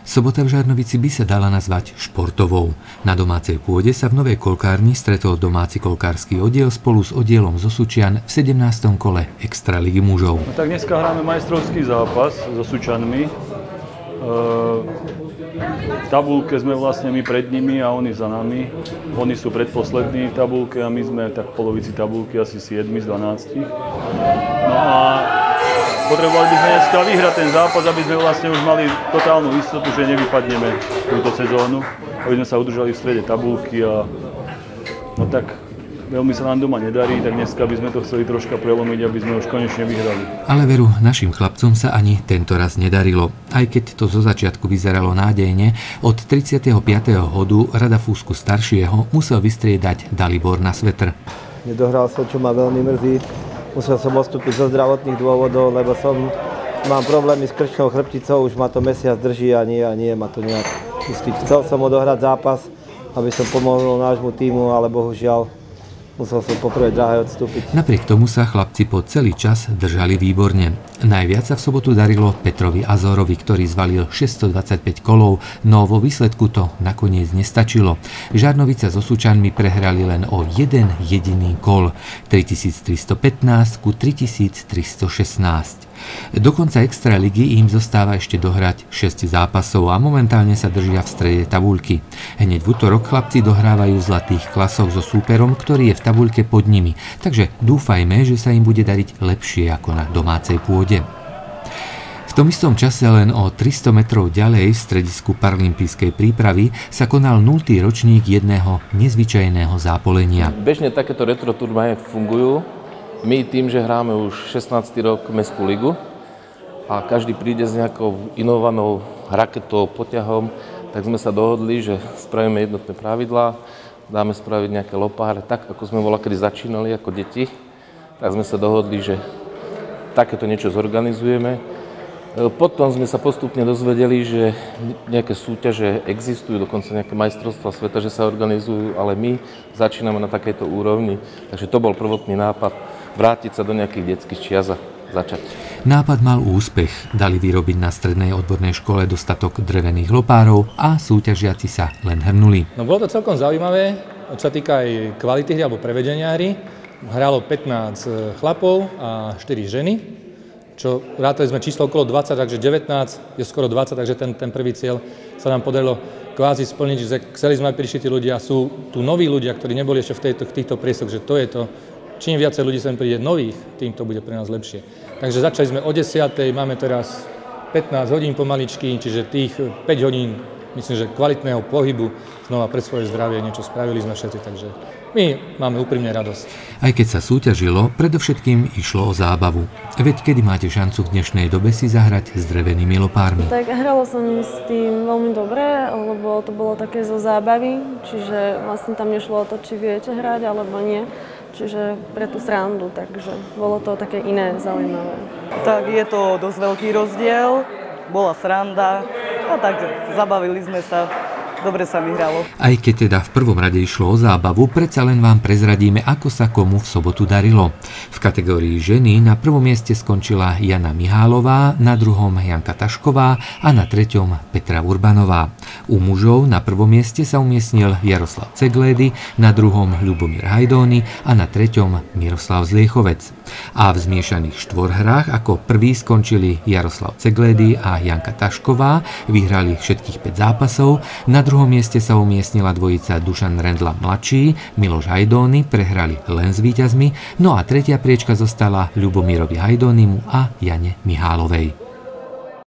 Sobota v Žarnovici by sa dala nazvať športovou. Na domácej pôde sa v novej kolkárni stretol domáci kolkársky oddiel spolu s oddielom zo Sučian v 17. kole Extraligy mužov. Tak dneska hráme majstrovský zápas so Sučanmi. V tabulke sme vlastne my pred nimi a oni za nami. Oni sú predposlední v tabulke a my sme tak v polovici tabulky, asi 7 z 12. No a potrebovali by sme dneska vyhrať ten zápas, aby sme vlastne už mali totálnu istotu, že nevypadneme túto sezónu. Aby sme sa udržali v strede tabulky a no tak veľmi sa nám doma nedarí, tak dneska by sme to chceli troška prelomiť, aby sme už konečne vyhrali. Ale veru, našim chlapcom sa ani tento raz nedarilo. Aj keď to zo začiatku vyzeralo nádejne, od 35. hodu Rada Fúsku staršieho musel vystriedať Dalibor na svetr. Nedohral som, čo ma veľmi mrzí. Musel som odstúpiť zo zdravotných dôvodov, lebo mám problémy s krčnou chrbticou, už ma to mesiac drží a nie ma to nejak pustiť. Chcel som odohrať zápas, aby som pomohol nášmu tímu, ale bohužiaľ musel som po prvej dráhe odstúpiť. Napriek tomu sa chlapci po celý čas držali výborne. Najviac sa v sobotu darilo Petrovi Azorovi, ktorý zvalil 625 kolov, no vo výsledku to nakoniec nestačilo. Žarnovica so Sučanmi prehrali len o jeden jediný kol, 3315 ku 3316. Do konca Extraligy im zostáva ešte dohrať 6 zápasov a momentálne sa držia v strede tabuľky. Hneď v utorok chlapci dohrávajú v zlatých klasoch so súperom, ktorý je v tabuľke pod nimi, takže dúfajme, že sa im bude dariť lepšie ako na domácej pôde. V tom istom čase len o 300 metrov ďalej v stredisku paralympijskej prípravy sa konal 0. ročník jedného nezvyčajného zápolenia. Bežne takéto retro turnaje fungujú. My tým, že hráme už 16. rok Mestskú ligu a každý príde s nejakou inovanou raketou, poťahom, tak sme sa dohodli, že spravíme jednotné pravidlá, dáme spraviť nejaké lopáre, tak ako sme kedy začínali ako deti, tak sme sa dohodli, že takéto niečo zorganizujeme. Potom sme sa postupne dozvedeli, že nejaké súťaže existujú, dokonca nejaké majstrovstvá sveta, že sa organizujú, ale my začíname na takejto úrovni. Takže to bol prvotný nápad, vrátiť sa do nejakých detských čias a začať. Nápad mal úspech. Dali vyrobiť na strednej odbornej škole dostatok drevených lopárov a súťažiaci sa len hrnuli. No bolo to celkom zaujímavé, čo sa týka aj kvality hry alebo prevedenia hry. Hralo 15 chlapov a 4 ženy, čo rátali sme číslo okolo 20, takže 19 je skoro 20, takže ten prvý cieľ sa nám podarilo kvázi splniť, že chceli sme, aby prišli tí ľudia, sú tu noví ľudia, ktorí neboli ešte v týchto priestoch, že to je to. Čím viacej ľudí sem príde nových, tým to bude pre nás lepšie. Takže začali sme o 10:00, máme teraz 15 hodín pomaličky, čiže tých 5 hodín, myslím, že kvalitného pohybu znova pre svoje zdravie niečo spravili sme všetci, takže my máme úprimne radosť. Aj keď sa súťažilo, predovšetkým išlo o zábavu. Veď kedy máte šancu v dnešnej dobe si zahrať s drevenými lopármi? Tak hralo sa mi s tým veľmi dobre, lebo to bolo také zo zábavy, čiže vlastne tam nešlo o to, či viete hrať alebo nie. Čiže pre tú srandu, takže bolo to také iné, zaujímavé. Tak je to dosť veľký rozdiel, bola sranda a tak zabavili sme sa. Dobre sa mi hralo. Aj keď teda v prvom rade išlo o zábavu, predsa len vám prezradíme, ako sa komu v sobotu darilo. V kategórii ženy na prvom mieste skončila Jana Mihálová, na druhom Janka Tašková a na treťom Petra Urbanová. U mužov na prvom mieste sa umiestnil Jaroslav Ceglédy, na druhom Ľubomír Hajdóny a na treťom Miroslav Zliechovec. A v zmiešaných štvorhrách ako prvý skončili Jaroslav Ceglédy a Janka Tašková, vyhrali všetkých 5 zápasov, na druhom mieste sa umiestnila dvojica Dušan Rendla mladší, Miloš Hajdóny, prehrali len s víťazmi, no a tretia priečka zostala Ľubomírovi Hajdónimu a Jane Mihálovej.